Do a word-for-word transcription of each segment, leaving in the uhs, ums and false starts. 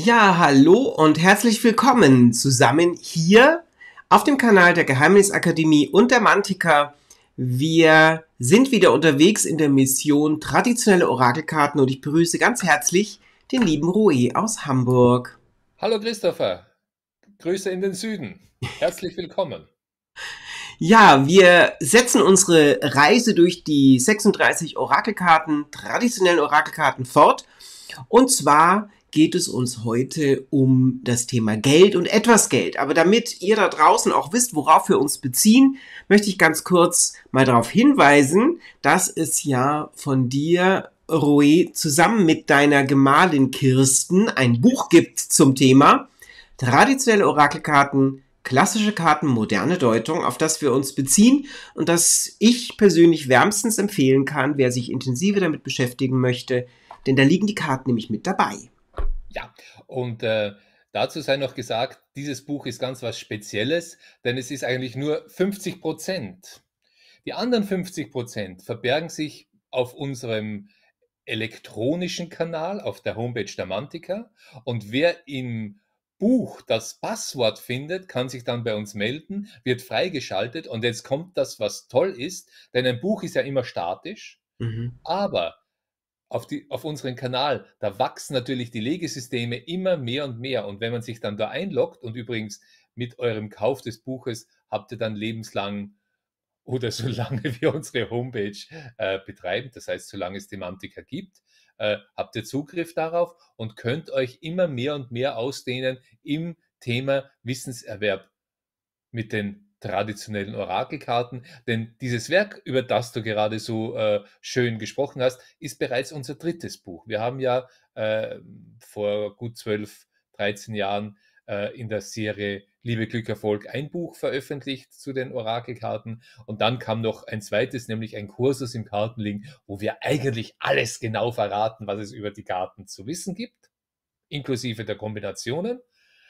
Ja, hallo und herzlich willkommen zusammen hier auf dem Kanal der Geheimnisakademie und der Mantika. Wir sind wieder unterwegs in der Mission traditionelle Orakelkarten und ich begrüße ganz herzlich den lieben Roe aus Hamburg. Hallo Christopher, Grüße in den Süden. Herzlich willkommen. Ja, wir setzen unsere Reise durch die sechsunddreißig Orakelkarten, traditionellen Orakelkarten fort. Und zwar geht es uns heute um das Thema Geld und etwas Geld. Aber damit ihr da draußen auch wisst, worauf wir uns beziehen, möchte ich ganz kurz mal darauf hinweisen, dass es ja von dir, Roe, zusammen mit deiner Gemahlin Kirsten ein Buch gibt zum Thema traditionelle Orakelkarten, klassische Karten, moderne Deutung, auf das wir uns beziehen und das ich persönlich wärmstens empfehlen kann, wer sich intensiver damit beschäftigen möchte, denn da liegen die Karten nämlich mit dabei. Ja, und äh, dazu sei noch gesagt, dieses Buch ist ganz was Spezielles, denn es ist eigentlich nur fünfzig Prozent. Die anderen fünfzig Prozent verbergen sich auf unserem elektronischen Kanal, auf der Homepage der Mantika. Und wer im Buch das Passwort findet, kann sich dann bei uns melden, wird freigeschaltet. Und jetzt kommt das, was toll ist, denn ein Buch ist ja immer statisch, Mhm. aber auf, die, auf unseren Kanal, da wachsen natürlich die Legesysteme immer mehr und mehr. Und wenn man sich dann da einloggt, und übrigens mit eurem Kauf des Buches habt ihr dann lebenslang oder solange wir unsere Homepage äh, betreiben, das heißt, solange es die Mantika gibt, äh, habt ihr Zugriff darauf und könnt euch immer mehr und mehr ausdehnen im Thema Wissenserwerb mit den traditionellen Orakelkarten. Denn dieses Werk, über das du gerade so äh, schön gesprochen hast, ist bereits unser drittes Buch. Wir haben ja äh, vor gut zwölf, dreizehn Jahren äh, in der Serie Liebe, Glück, Erfolg ein Buch veröffentlicht zu den Orakelkarten. Und dann kam noch ein zweites, nämlich ein Kursus im Kartenlegen, wo wir eigentlich alles genau verraten, was es über die Karten zu wissen gibt, inklusive der Kombinationen.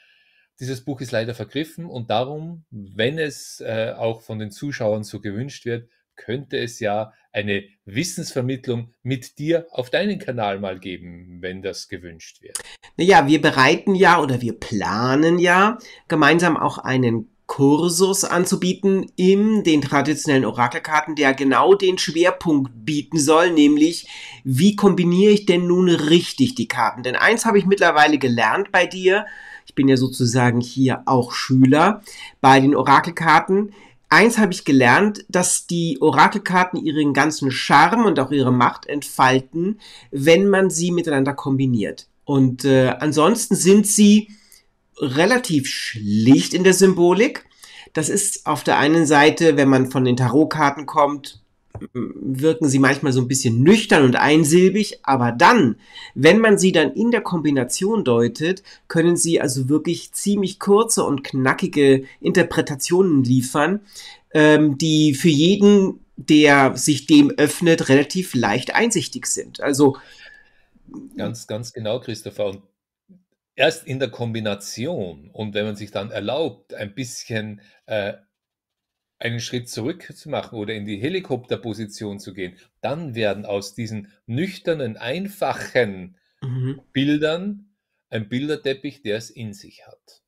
Dieses Buch ist leider vergriffen und darum, wenn es äh, auch von den Zuschauern so gewünscht wird, könnte es ja eine Wissensvermittlung mit dir auf deinen Kanal mal geben, wenn das gewünscht wird. Naja, wir bereiten ja oder wir planen ja, gemeinsam auch einen Kursus anzubieten in den traditionellen Orakelkarten, der genau den Schwerpunkt bieten soll, nämlich wie kombiniere ich denn nun richtig die Karten? Denn eins habe ich mittlerweile gelernt bei dir, ich bin ja sozusagen hier auch Schüler bei den Orakelkarten. Eins habe ich gelernt, dass die Orakelkarten ihren ganzen Charme und auch ihre Macht entfalten, wenn man sie miteinander kombiniert. Und äh, ansonsten sind sie relativ schlicht in der Symbolik. Das ist auf der einen Seite, wenn man von den Tarotkarten kommt, wirken sie manchmal so ein bisschen nüchtern und einsilbig, aber dann, wenn man sie dann in der Kombination deutet, können sie also wirklich ziemlich kurze und knackige Interpretationen liefern, ähm, die für jeden, der sich dem öffnet, relativ leicht einsichtig sind. Also Ganz, ganz genau, Christopher. Und erst in der Kombination und wenn man sich dann erlaubt, ein bisschen äh, einen Schritt zurück zu machen oder in die Helikopterposition zu gehen, dann werden aus diesen nüchternen, einfachen mhm. Bildern ein Bilderteppich, der es in sich hat.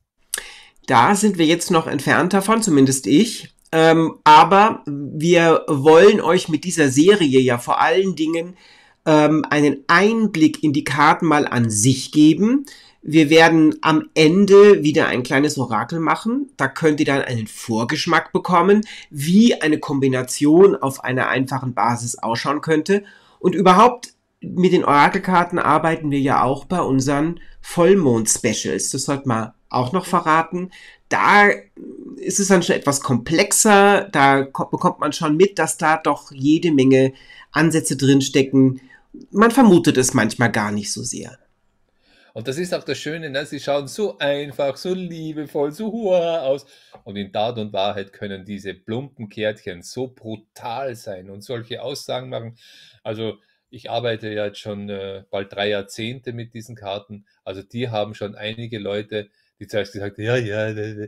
Da sind wir jetzt noch entfernt davon, zumindest ich. Ähm, aber wir wollen euch mit dieser Serie ja vor allen Dingen ähm, einen Einblick in die Karten mal an sich geben. Wir werden am Ende wieder ein kleines Orakel machen. Da könnt ihr dann einen Vorgeschmack bekommen, wie eine Kombination auf einer einfachen Basis ausschauen könnte. Und überhaupt mit den Orakelkarten arbeiten wir ja auch bei unseren Vollmond-Specials. Das sollte man auch noch verraten. Da ist es dann schon etwas komplexer. Da bekommt man schon mit, dass da doch jede Menge Ansätze drinstecken. Man vermutet es manchmal gar nicht so sehr. Und das ist auch das Schöne, ne? Sie schauen so einfach, so liebevoll, so hurra aus. Und in Tat und Wahrheit können diese plumpen Kärtchen so brutal sein und solche Aussagen machen. Also ich arbeite ja jetzt schon äh, bald drei Jahrzehnte mit diesen Karten. Also die haben schon einige Leute, die zuerst gesagt haben, ja, ja, ja, ja,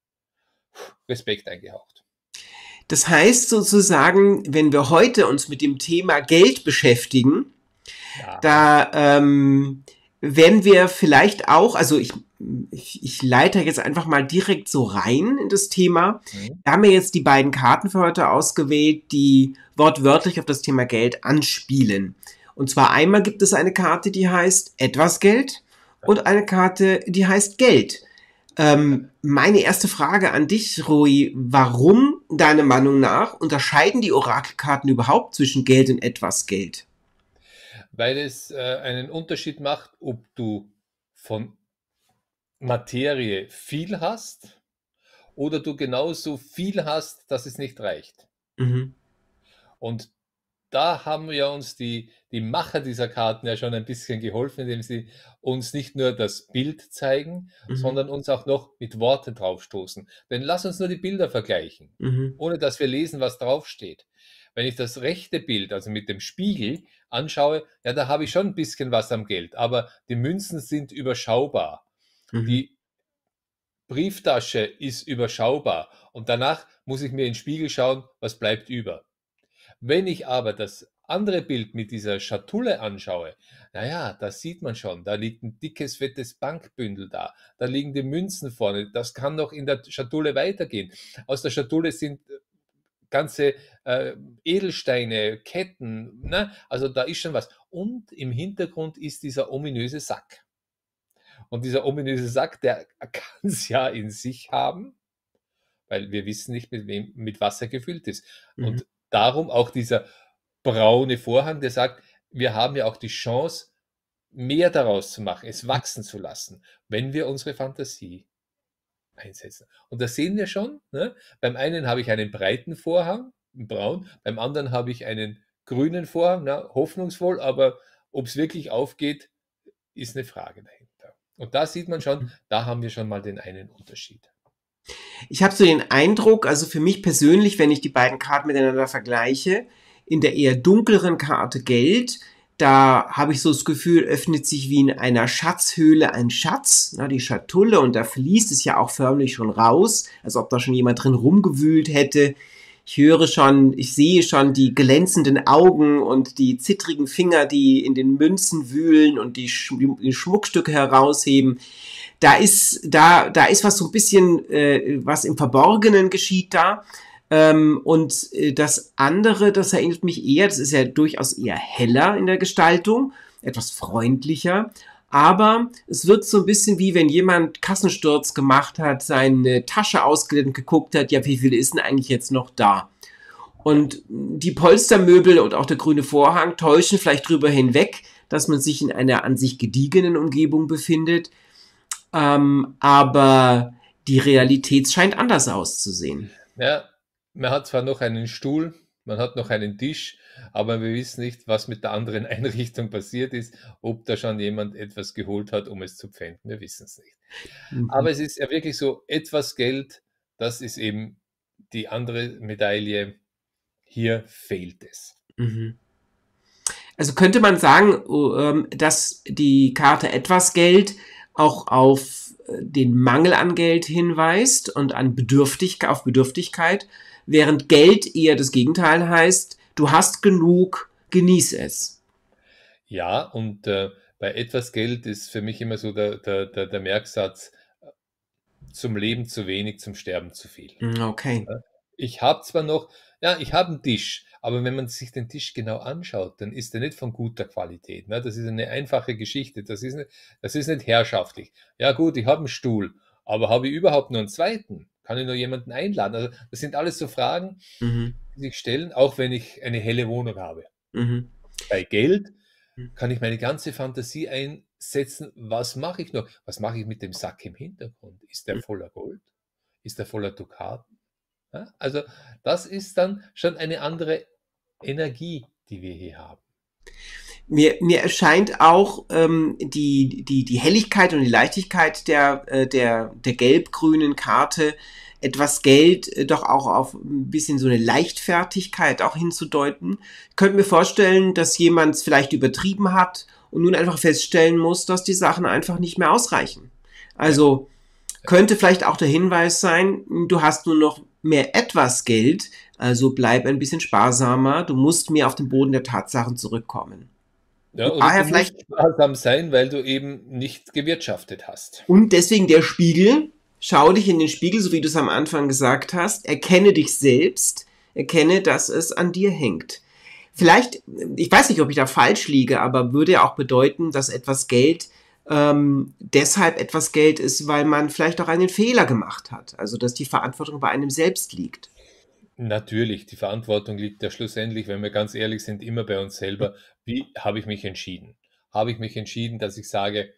Respekt eingehaucht. Das heißt sozusagen, wenn wir heute uns mit dem Thema Geld beschäftigen, Ja, da ähm, werden wir vielleicht auch, also ich, ich, ich leite jetzt einfach mal direkt so rein in das Thema. Mhm. Wir haben ja jetzt die beiden Karten für heute ausgewählt, die wortwörtlich auf das Thema Geld anspielen. Und zwar einmal gibt es eine Karte, die heißt etwas Geld und eine Karte, die heißt Geld. Ähm, meine erste Frage an dich, Rui, warum, deiner Meinung nach, unterscheiden die Orakelkarten überhaupt zwischen Geld und etwas Geld? Weil es äh, einen Unterschied macht, ob du von Materie viel hast oder du genauso viel hast, dass es nicht reicht. Mhm. Und da haben ja uns die, die Macher dieser Karten ja schon ein bisschen geholfen, indem sie uns nicht nur das Bild zeigen, Mhm. sondern uns auch noch mit Worten draufstoßen. Denn lass uns nur die Bilder vergleichen, Mhm. ohne dass wir lesen, was draufsteht. Wenn ich das rechte Bild, also mit dem Spiegel, anschaue, ja, da habe ich schon ein bisschen was am Geld, aber die Münzen sind überschaubar. Mhm. Die Brieftasche ist überschaubar und danach muss ich mir in den Spiegel schauen, was bleibt über. Wenn ich aber das andere Bild mit dieser Schatulle anschaue, naja, da sieht man schon, da liegt ein dickes, fettes Bankbündel da, da liegen die Münzen vorne, das kann noch in der Schatulle weitergehen. Aus der Schatulle sind ganze äh, Edelsteine, Ketten, ne? Also da ist schon was. Und im Hintergrund ist dieser ominöse Sack. Und dieser ominöse Sack, der kann es ja in sich haben, weil wir wissen nicht, mit wem, mit was er gefüllt ist. Mhm. Und darum auch dieser braune Vorhang, der sagt, wir haben ja auch die Chance, mehr daraus zu machen, es wachsen zu lassen, wenn wir unsere Fantasie einsetzen. Und das sehen wir schon. Ne? Beim einen habe ich einen breiten Vorhang, braun, beim anderen habe ich einen grünen Vorhang, na, hoffnungsvoll, aber ob es wirklich aufgeht, ist eine Frage dahinter. Und da sieht man schon, da haben wir schon mal den einen Unterschied. Ich habe so den Eindruck, also für mich persönlich, wenn ich die beiden Karten miteinander vergleiche, in der eher dunkleren Karte Geld, da habe ich so das Gefühl, öffnet sich wie in einer Schatzhöhle ein Schatz, na, die Schatulle, und da fließt es ja auch förmlich schon raus, als ob da schon jemand drin rumgewühlt hätte. Ich höre schon, ich sehe schon die glänzenden Augen und die zittrigen Finger, die in den Münzen wühlen und die, Sch die Schmuckstücke herausheben. Da ist, da, da ist was so ein bisschen, äh, was im Verborgenen geschieht da. Ähm, und äh, das andere, das erinnert mich eher, das ist ja durchaus eher heller in der Gestaltung, etwas freundlicher. Aber es wird so ein bisschen wie, wenn jemand Kassensturz gemacht hat, seine Tasche ausgelegt und geguckt hat, ja, wie viel ist denn eigentlich jetzt noch da? Und die Polstermöbel und auch der grüne Vorhang täuschen vielleicht drüber hinweg, dass man sich in einer an sich gediegenen Umgebung befindet. Ähm, aber die Realität scheint anders auszusehen. Ja, man hat zwar noch einen Stuhl, man hat noch einen Tisch, aber wir wissen nicht, was mit der anderen Einrichtung passiert ist, ob da schon jemand etwas geholt hat, um es zu pfänden. Wir wissen es nicht. Mhm. Aber es ist ja wirklich so, etwas Geld, das ist eben die andere Medaille. Hier fehlt es. Mhm. Also könnte man sagen, dass die Karte etwas Geld auch auf den Mangel an Geld hinweist und an Bedürftigkeit, auf Bedürftigkeit, während Geld eher das Gegenteil heißt, du hast genug, genieß es. Ja, und äh, bei etwas Geld ist für mich immer so der, der, der, der Merksatz, zum Leben zu wenig, zum Sterben zu viel. Okay. Ich habe zwar noch, ja, ich habe einen Tisch, aber wenn man sich den Tisch genau anschaut, dann ist er nicht von guter Qualität. Ne? Das ist eine einfache Geschichte, das ist nicht, das ist nicht herrschaftlich. Ja gut, ich habe einen Stuhl, aber habe ich überhaupt nur einen zweiten? Kann ich nur jemanden einladen? Also das sind alles so Fragen, Mhm. die sich stellen, auch wenn ich eine helle Wohnung habe. Mhm. Bei Geld kann ich meine ganze Fantasie einsetzen. Was mache ich noch? Was mache ich mit dem Sack im Hintergrund? Ist der voller Gold? Ist der voller Dukaten? Ja, also das ist dann schon eine andere Energie, die wir hier haben. Mir, mir erscheint auch ähm, die, die, die Helligkeit und die Leichtigkeit der, äh, der, der gelb-grünen Karte, etwas Geld äh, doch auch auf ein bisschen so eine Leichtfertigkeit auch hinzudeuten. Ich könnte mir vorstellen, dass jemand es vielleicht übertrieben hat und nun einfach feststellen muss, dass die Sachen einfach nicht mehr ausreichen. Also könnte vielleicht auch der Hinweis sein, du hast nur noch mehr etwas Geld, also bleib ein bisschen sparsamer, du musst mehr auf den Boden der Tatsachen zurückkommen. Ja, Und oder daher du vielleicht, musst sparsam sein, weil du eben nicht gewirtschaftet hast. und deswegen der Spiegel, schau dich in den Spiegel, so wie du es am Anfang gesagt hast, erkenne dich selbst, erkenne, dass es an dir hängt. Vielleicht, ich weiß nicht, ob ich da falsch liege, aber würde ja auch bedeuten, dass etwas Geld ähm, deshalb etwas Geld ist, weil man vielleicht auch einen Fehler gemacht hat. Also, dass die Verantwortung bei einem selbst liegt. Natürlich, die Verantwortung liegt ja schlussendlich, wenn wir ganz ehrlich sind, immer bei uns selber. Wie habe ich mich entschieden? Habe ich mich entschieden, dass ich sage,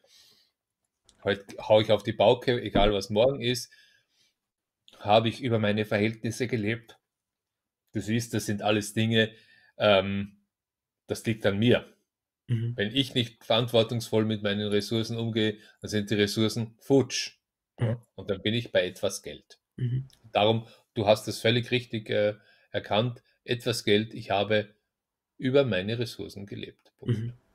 heute haue ich auf die Pauke, egal was morgen ist? Habe ich über meine Verhältnisse gelebt? Du siehst, das sind alles Dinge, ähm, das liegt an mir. Mhm. Wenn ich nicht verantwortungsvoll mit meinen Ressourcen umgehe, dann sind die Ressourcen futsch. Mhm. Ja? Und dann bin ich bei etwas Geld. Mhm. Darum, du hast es völlig richtig äh, erkannt, etwas Geld, ich habe über meine Ressourcen gelebt. Mhm. Punkt.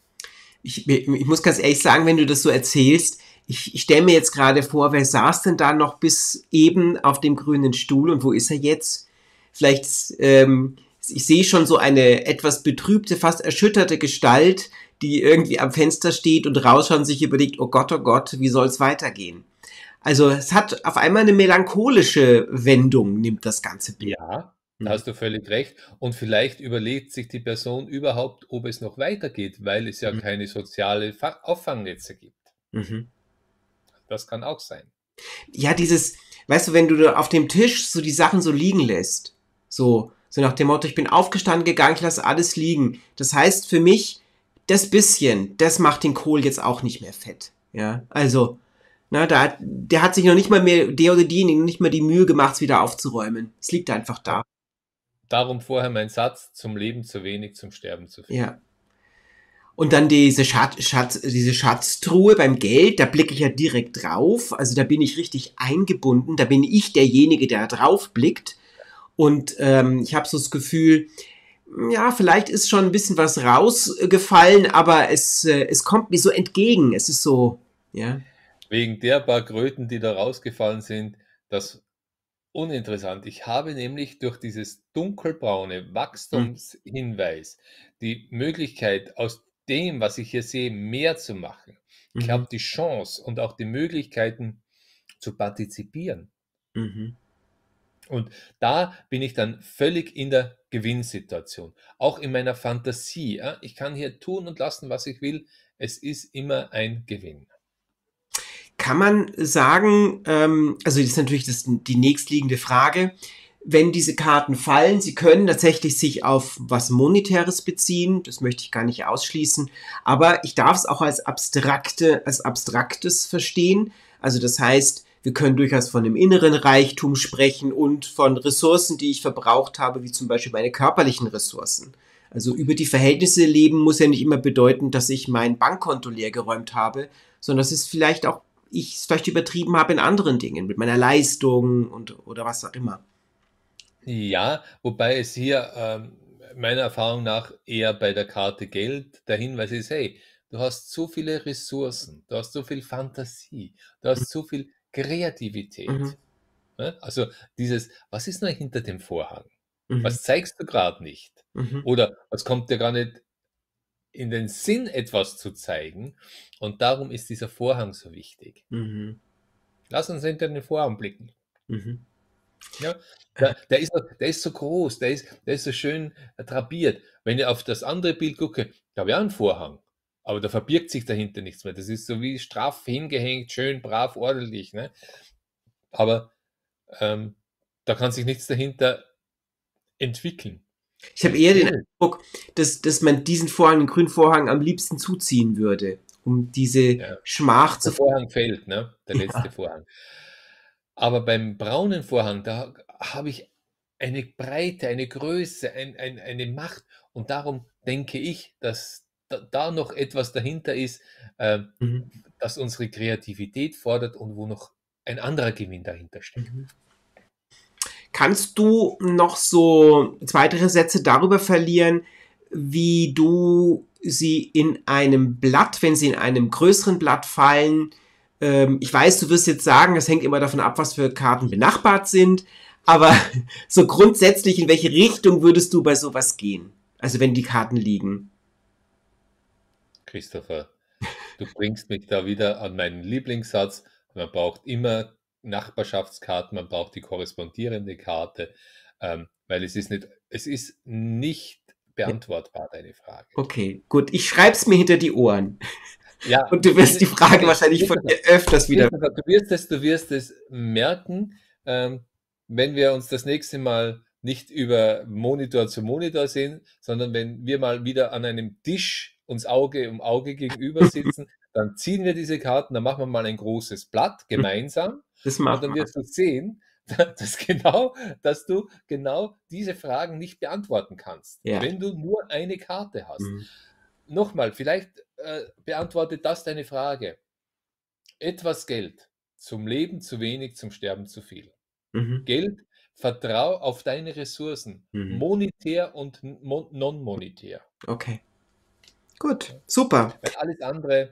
Ich, ich muss ganz ehrlich sagen, wenn du das so erzählst, ich, ich stelle mir jetzt gerade vor, wer saß denn da noch bis eben auf dem grünen Stuhl und wo ist er jetzt? Vielleicht, ähm, ich sehe schon so eine etwas betrübte, fast erschütterte Gestalt, die irgendwie am Fenster steht und rausschaut und sich überlegt, oh Gott, oh Gott, wie soll es weitergehen? Also es hat auf einmal eine melancholische Wendung, nimmt das ganze Bild. Ja, da Mhm. hast du völlig recht. Und vielleicht überlegt sich die Person überhaupt, ob es noch weitergeht, weil es ja keine soziale Fa- Auffangnetze gibt. Mhm. Das kann auch sein. Ja, dieses, weißt du, wenn du da auf dem Tisch so die Sachen so liegen lässt, so, so nach dem Motto, ich bin aufgestanden gegangen, ich lasse alles liegen. Das heißt für mich, das bisschen, das macht den Kohl jetzt auch nicht mehr fett. Ja, also, na, da, der hat sich noch nicht mal mehr, der oder diejenige, noch nicht mal die Mühe gemacht, es wieder aufzuräumen. Es liegt einfach Ja. da. Darum vorher mein Satz, zum Leben zu wenig, zum Sterben zu viel. Ja. Und dann diese, Schatz, Schatz, diese Schatztruhe beim Geld, da blicke ich ja direkt drauf. Also da bin ich richtig eingebunden. Da bin ich derjenige, der drauf blickt. Und ähm, ich habe so das Gefühl, ja, vielleicht ist schon ein bisschen was rausgefallen, aber es, äh, es kommt mir so entgegen. Es ist so, ja. Wegen der paar Kröten, die da rausgefallen sind, das uninteressant. Ich habe nämlich durch dieses dunkelbraune Hm. Wachstumshinweis die Möglichkeit, aus dem, was ich hier sehe, mehr zu machen. Ich Mhm. habe die Chance und auch die Möglichkeiten zu partizipieren. Mhm. Und da bin ich dann völlig in der Gewinnsituation. Auch in meiner Fantasie. Ja? Ich kann hier tun und lassen, was ich will. Es ist immer ein Gewinn. Kann man sagen, ähm, also das ist natürlich das, die nächstliegende Frage, wenn diese Karten fallen, sie können tatsächlich sich auf was Monetäres beziehen, das möchte ich gar nicht ausschließen, aber ich darf es auch als abstrakte, als abstraktes verstehen. Also das heißt, wir können durchaus von einem inneren Reichtum sprechen und von Ressourcen, die ich verbraucht habe, wie zum Beispiel meine körperlichen Ressourcen. Also über die Verhältnisse leben muss ja nicht immer bedeuten, dass ich mein Bankkonto leergeräumt habe, sondern das ist vielleicht auch ich es vielleicht übertrieben habe in anderen Dingen, mit meiner Leistung und oder was auch immer. Ja, wobei es hier ähm, meiner Erfahrung nach eher bei der Karte Geld der Hinweis ist, hey, du hast so viele Ressourcen, du hast so viel Fantasie, du hast so viel Mhm. Kreativität. Ne? Also dieses, was ist noch hinter dem Vorhang? Mhm. Was zeigst du gerade nicht? Mhm. Oder was kommt dir gar nicht in den Sinn, etwas zu zeigen? Und darum ist dieser Vorhang so wichtig. Mhm. Lass uns hinter den Vorhang blicken. Mhm. Ja, Äh, der, der, ist, so- der ist so groß, der ist, der ist so schön äh, drapiert. Wenn ich auf das andere Bild gucke, da habe ich auch einen Vorhang. Aber da verbirgt sich dahinter nichts mehr. Das ist so wie straff hingehängt, schön, brav, ordentlich. Ne? Aber ähm, da kann sich nichts dahinter entwickeln. Ich habe eher den Geld, Eindruck, dass, dass man diesen Vorhang, den grünen Vorhang, am liebsten zuziehen würde, um diese ja. Schmach Der zu. Vorhang fällt, ne? Der letzte Ja. Vorhang. Aber beim braunen Vorhang, da habe ich eine Breite, eine Größe, ein, ein, eine Macht. Und darum denke ich, dass da, da noch etwas dahinter ist, äh, Mhm. das unsere Kreativität fordert und wo noch ein anderer Gewinn dahinter steckt. Mhm. Kannst du noch so zwei, drei Sätze darüber verlieren, wie du sie in einem Blatt, wenn sie in einem größeren Blatt fallen, ähm, ich weiß, du wirst jetzt sagen, das hängt immer davon ab, was für Karten benachbart sind, aber so grundsätzlich, in welche Richtung würdest du bei sowas gehen? Also wenn die Karten liegen. Christopher, du bringst mich da wieder an meinen Lieblingssatz. Man braucht immer Nachbarschaftskarten, man braucht die korrespondierende Karte, ähm, weil es ist nicht, es ist nicht beantwortbar, deine Frage. Okay, gut. Ich schreib's mir hinter die Ohren. Ja, Und du wirst die Frage okay, wahrscheinlich von Christopher, mir öfters wieder. Christopher, du wirst es, du wirst es merken, ähm, wenn wir uns das nächste Mal nicht über Monitor zu Monitor sehen, sondern wenn wir mal wieder an einem Tisch uns Auge um Auge gegenüber sitzen, dann ziehen wir diese Karten, dann machen wir mal ein großes Blatt gemeinsam Das und machen dann wir. wirst du sehen, dass genau, dass du genau diese Fragen nicht beantworten kannst, Ja. wenn du nur eine Karte hast. Mhm. Nochmal, vielleicht äh, beantwortet das deine Frage. Etwas Geld, zum Leben zu wenig, zum Sterben zu viel. Mhm. Geld, vertrau auf deine Ressourcen, Mhm. monetär und mon non-monetär. Okay. Gut, super. Weil alles andere,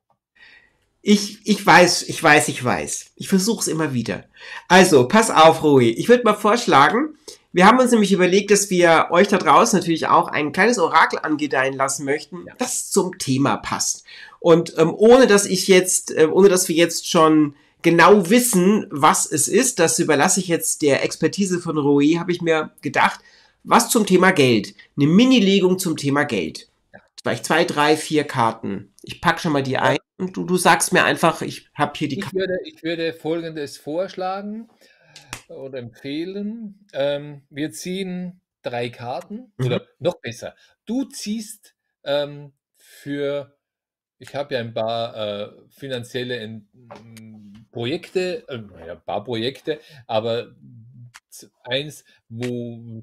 Ich, ich weiß, ich weiß, ich weiß. Ich versuche es immer wieder. Also, pass auf, Rui. Ich würde mal vorschlagen, wir haben uns nämlich überlegt, dass wir euch da draußen natürlich auch ein kleines Orakel angedeihen lassen möchten, Ja. das zum Thema passt. Und ähm, ohne dass ich jetzt, äh, ohne dass wir jetzt schon genau wissen, was es ist, das überlasse ich jetzt der Expertise von Rui, habe ich mir gedacht, was zum Thema Geld. Eine Mini-Legung zum Thema Geld. Vielleicht zwei, drei, vier Karten. Ich packe schon mal die ein und du, du sagst mir einfach, ich habe hier die ich Karten. würde, ich würde Folgendes vorschlagen oder empfehlen. Ähm, wir ziehen drei Karten Mhm. oder noch besser, du ziehst ähm, für, ich habe ja ein paar äh, finanzielle in, m, Projekte, äh, naja, ein paar Projekte, aber z- eins, wo,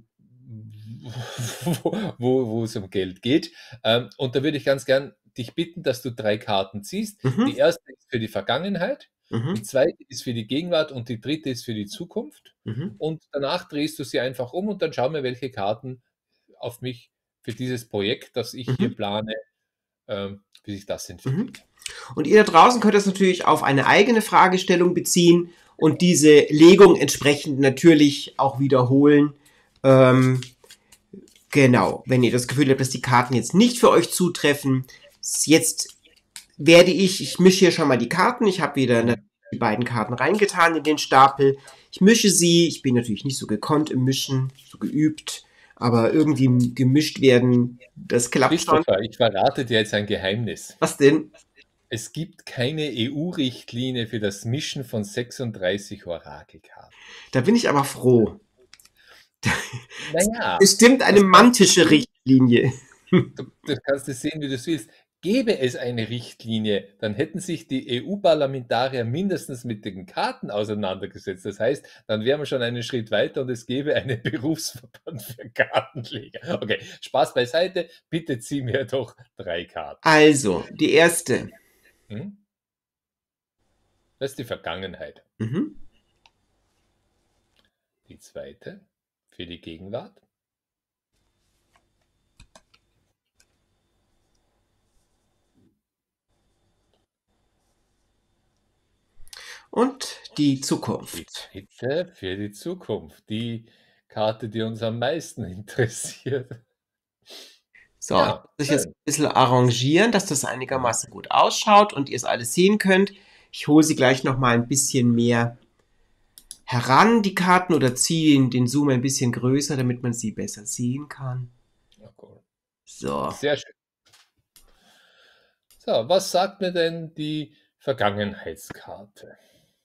wo, wo, wo es um Geld geht. Ähm, und da würde ich ganz gern dich bitten, dass du drei Karten ziehst. Die Mhm. erste ist für die Vergangenheit, die Mhm. zweite ist für die Gegenwart und die dritte ist für die Zukunft. Mhm. Und danach drehst du sie einfach um und dann schauen wir, welche Karten auf mich für dieses Projekt, das ich hier Mhm. plane, ähm, wie sich das entwickelt. Und ihr da draußen könnt das natürlich auf eine eigene Fragestellung beziehen und diese Legung entsprechend natürlich auch wiederholen. Ähm, genau, wenn ihr das Gefühl habt, dass die Karten jetzt nicht für euch zutreffen, jetzt werde ich, ich mische hier schon mal die Karten, ich habe wieder Mhm. die beiden Karten reingetan in den Stapel. Ich mische sie, ich bin natürlich nicht so gekonnt im Mischen, so geübt, aber irgendwie gemischt werden, das klappt schon. Christopher, ich verrate dir jetzt ein Geheimnis. Was denn? Es gibt keine E U-Richtlinie für das Mischen von sechsunddreißig Orakelkarten. Da bin ich aber froh. Naja, Es stimmt eine das kannst, mantische Richtlinie. du, du kannst es sehen, wie du es willst. Gäbe es eine Richtlinie, dann hätten sich die E U-Parlamentarier mindestens mit den Karten auseinandergesetzt. Das heißt, dann wären wir schon einen Schritt weiter und es gäbe einen Berufsverband für Kartenleger. Okay, Spaß beiseite. Bitte zieh mir doch drei Karten. Also, die erste. Hm? Das ist die Vergangenheit. Mhm. Die zweite für die Gegenwart. Und die Zukunft. Die dritte für die Zukunft. Die Karte, die uns am meisten interessiert. So, Ja, ich muss jetzt schön. ein bisschen arrangieren, dass das einigermaßen gut ausschaut und ihr es alles sehen könnt. Ich hole sie gleich noch mal ein bisschen mehr heran, die Karten, oder ziehe den Zoom ein bisschen größer, damit man sie besser sehen kann. Ja, cool. So. Sehr schön. So, was sagt mir denn die Vergangenheitskarte?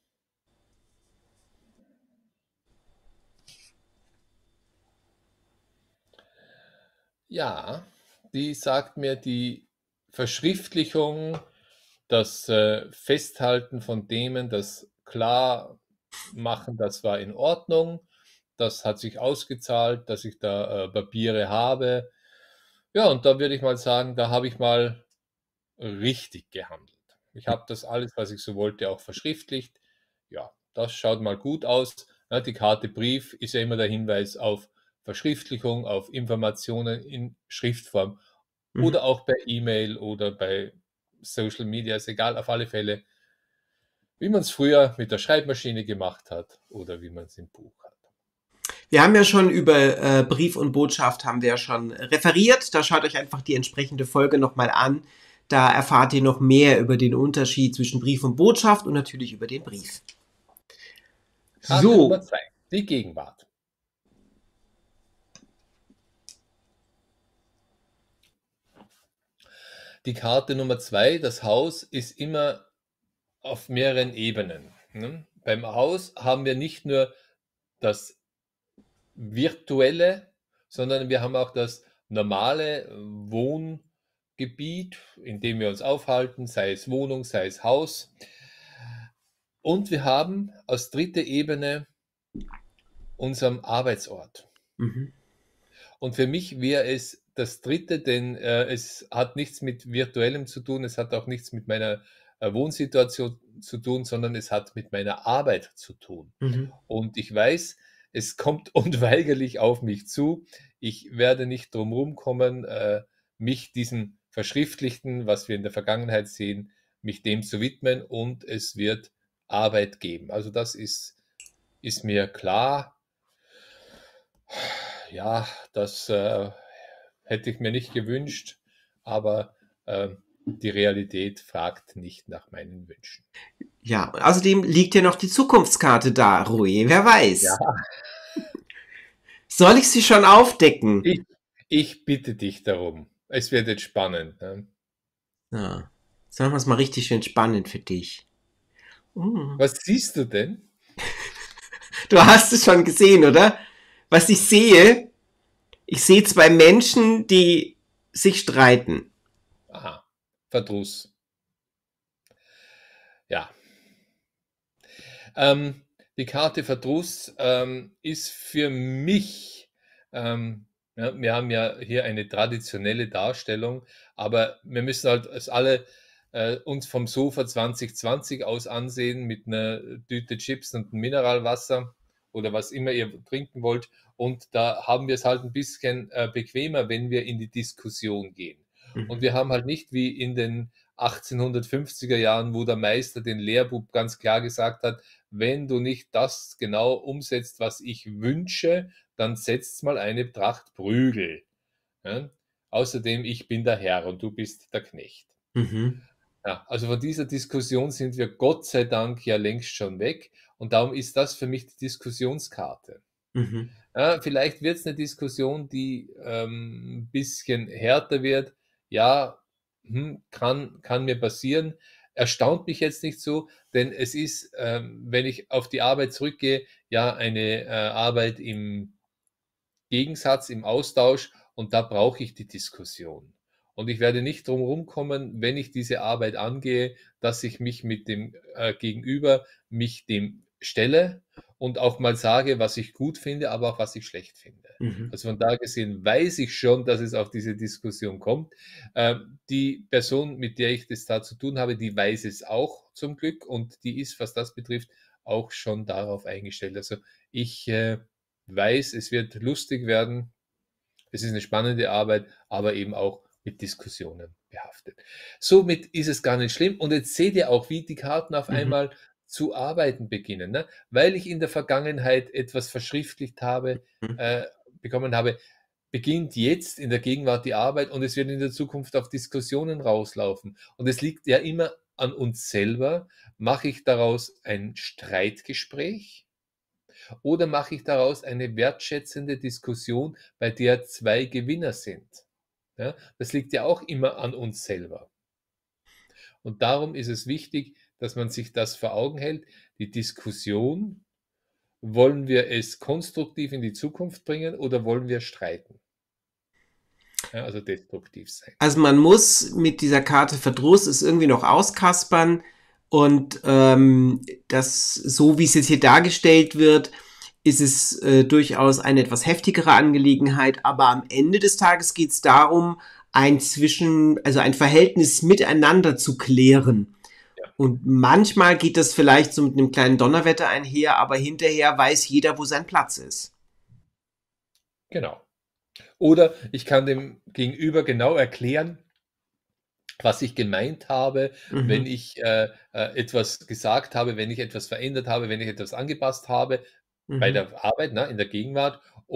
Ja, die sagt mir die Verschriftlichung, das äh, Festhalten von Themen, das klar machen, das war in Ordnung, das hat sich ausgezahlt, dass ich da äh, Papiere habe. Ja, und da würde ich mal sagen, da habe ich mal richtig gehandelt. Ich habe das alles, was ich so wollte, auch verschriftlicht. Ja, das schaut mal gut aus. Ja, die Karte Brief ist ja immer der Hinweis auf Verschriftlichung, auf Informationen in Schriftform Mhm. oder auch per E-Mail oder bei Social Media, ist egal, auf alle Fälle, wie man es früher mit der Schreibmaschine gemacht hat oder wie man es im Buch hat. Wir haben ja schon über äh, Brief und Botschaft haben wir ja schon referiert. Da schaut euch einfach die entsprechende Folge nochmal an. Da erfahrt ihr noch mehr über den Unterschied zwischen Brief und Botschaft und natürlich über den Brief. Karte Nummer So, zwei, die Gegenwart. Die Karte Nummer zwei, das Haus, ist immer auf mehreren Ebenen. Ne? Beim Haus haben wir nicht nur das Virtuelle, sondern wir haben auch das normale Wohngebiet, in dem wir uns aufhalten, sei es Wohnung, sei es Haus. Und wir haben als dritte Ebene unseren Arbeitsort. mhm. Und für mich wäre es das dritte, denn äh, es hat nichts mit Virtuellem zu tun, es hat auch nichts mit meiner äh, Wohnsituation zu tun, sondern es hat mit meiner Arbeit zu tun. Mhm. Und ich weiß, es kommt unweigerlich auf mich zu. Ich werde nicht drum rumkommen, äh, mich diesem Verschriftlichten, was wir in der Vergangenheit sehen, mich dem zu widmen, und es wird Arbeit geben. Also das ist, ist mir klar. Ja, das äh, hätte ich mir nicht gewünscht, aber äh, die Realität fragt nicht nach meinen Wünschen. Ja, und außerdem liegt ja noch die Zukunftskarte da, Rui. Wer Ja, weiß. Soll ich sie schon aufdecken? ich, ich bitte dich darum. Es wird jetzt spannend. Ne? Ja. Jetzt machen wir es mal richtig schön spannend für dich. Mm. Was siehst du denn? Du hast es schon gesehen, oder? Was ich sehe, ich sehe zwei Menschen, die sich streiten. Aha, Verdruss. Ja. Ähm, die Karte Verdruss ähm, ist für mich, ähm, ja, wir haben ja hier eine traditionelle Darstellung, aber wir müssen halt es alle äh, uns vom Sofa zwanzig zwanzig aus ansehen mit einer Tüte Chips und einem Mineralwasser oder was immer ihr trinken wollt. Und da haben wir es halt ein bisschen äh, bequemer, wenn wir in die Diskussion gehen. Und Mhm. wir haben halt nicht wie in den achtzehnhundertfünfziger Jahren, wo der Meister den Lehrbub ganz klar gesagt hat, wenn du nicht das genau umsetzt, was ich wünsche, dann setzt mal eine Tracht Prügel. Ja? Außerdem, ich bin der Herr und du bist der Knecht. Mhm. Ja, also von dieser Diskussion sind wir Gott sei Dank ja längst schon weg, und darum ist das für mich die Diskussionskarte. Mhm. Ja, vielleicht wird es eine Diskussion, die ähm, ein bisschen härter wird. Ja, hm, kann, kann mir passieren. Erstaunt mich jetzt nicht so, denn es ist, ähm, wenn ich auf die Arbeit zurückgehe, ja eine äh, Arbeit im Gegensatz, im Austausch, und da brauche ich die Diskussion. Und ich werde nicht drum rumkommen, wenn ich diese Arbeit angehe, dass ich mich mit dem äh, Gegenüber, mich dem stelle und auch mal sage, was ich gut finde, aber auch was ich schlecht finde. Mhm. Also von da gesehen weiß ich schon, dass es auf diese Diskussion kommt. Ähm, die Person, mit der ich das da zu tun habe, die weiß es auch zum Glück, und die ist, was das betrifft, auch schon darauf eingestellt. Also ich äh, weiß, es wird lustig werden. Es ist eine spannende Arbeit, aber eben auch mit Diskussionen behaftet. Somit ist es gar nicht schlimm. Und jetzt seht ihr auch, wie die Karten auf Mhm. einmal zu arbeiten beginnen. Ne? Weil ich in der Vergangenheit etwas verschriftlicht habe, Mhm. äh, bekommen habe, beginnt jetzt in der Gegenwart die Arbeit, und es wird in der Zukunft auf Diskussionen rauslaufen. Und es liegt ja immer an uns selber. Mache ich daraus ein Streitgespräch? Oder mache ich daraus eine wertschätzende Diskussion, bei der zwei Gewinner sind? Ja, das liegt ja auch immer an uns selber. Und darum ist es wichtig, dass man sich das vor Augen hält. Die Diskussion, wollen wir es konstruktiv in die Zukunft bringen oder wollen wir streiten? Ja, also destruktiv sein. Also man muss mit dieser Karte Verdruss es irgendwie noch auskaspern und ähm, das, so wie es jetzt hier dargestellt wird, ist es äh, durchaus eine etwas heftigere Angelegenheit, aber am Ende des Tages geht es darum, ein Zwischen, also ein Verhältnis miteinander zu klären. Ja, Und manchmal geht das vielleicht so mit einem kleinen Donnerwetter einher, aber hinterher weiß jeder, wo sein Platz ist. genau. Oder ich kann dem Gegenüber genau erklären, was ich gemeint habe, wenn Mhm. ich äh, äh, etwas gesagt habe, wenn ich etwas verändert habe, wenn ich etwas angepasst habe bei Mhm. der Arbeit, ne, in der Gegenwart, um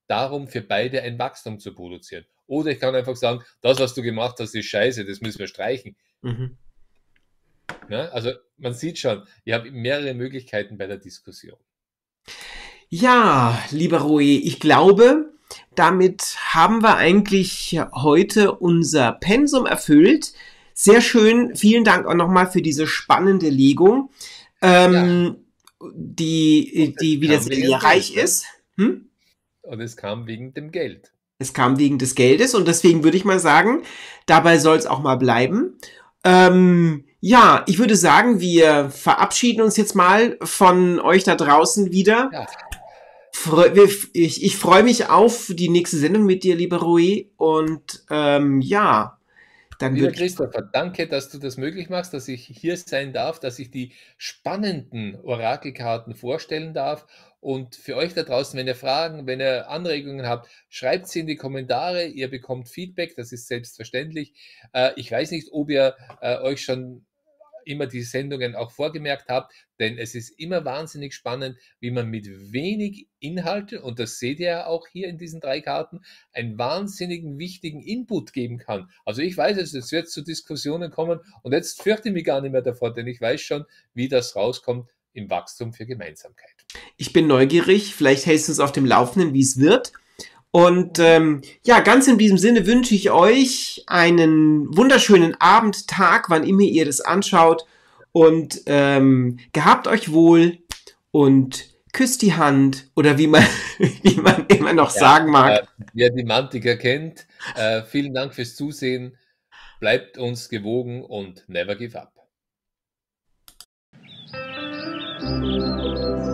darum, für beide ein Wachstum zu produzieren. Oder ich kann einfach sagen, das, was du gemacht hast, ist scheiße, das müssen wir streichen. Mhm. Ja, also man sieht schon, ich habe mehrere Möglichkeiten bei der Diskussion. Ja, lieber Roy, ich glaube, damit haben wir eigentlich heute unser Pensum erfüllt. Sehr schön. Vielen Dank auch nochmal für diese spannende Legung, Ja, ähm, die, und es die wieder kam sehr wegen lehrreich Geld, ne? ist. Hm? Und es kam wegen dem Geld. Es kam wegen des Geldes und deswegen würde ich mal sagen, dabei soll es auch mal bleiben. Ähm, ja, ich würde sagen, wir verabschieden uns jetzt mal von euch da draußen wieder. Ja, Freu- wir- Ich, ich freue mich auf die nächste Sendung mit dir, lieber Rui. Und ähm, ja, dann lieber würde ich. Christopher, danke, dass du das möglich machst, dass ich hier sein darf, dass ich die spannenden Orakelkarten vorstellen darf. Und für euch da draußen, wenn ihr Fragen, wenn ihr Anregungen habt, schreibt sie in die Kommentare. Ihr bekommt Feedback, das ist selbstverständlich. Äh, ich weiß nicht, ob ihr äh, euch schon immer die Sendungen auch vorgemerkt habt, denn es ist immer wahnsinnig spannend, wie man mit wenig Inhalte, und das seht ihr ja auch hier in diesen drei Karten, einen wahnsinnigen wichtigen Input geben kann. Also ich weiß es, es wird zu Diskussionen kommen und jetzt fürchte ich mich gar nicht mehr davor, denn ich weiß schon, wie das rauskommt im Wachstum für Gemeinsamkeit. Ich bin neugierig. Vielleicht hältst du uns auf dem Laufenden, wie es wird. Und ähm, ja, ganz in diesem Sinne wünsche ich euch einen wunderschönen Abend, Tag, wann immer ihr das anschaut. Und ähm, gehabt euch wohl und küsst die Hand oder wie man, wie man immer noch Ja, sagen mag. äh, wer die Mantiker kennt, äh, vielen Dank fürs Zusehen. Bleibt uns gewogen und never give up.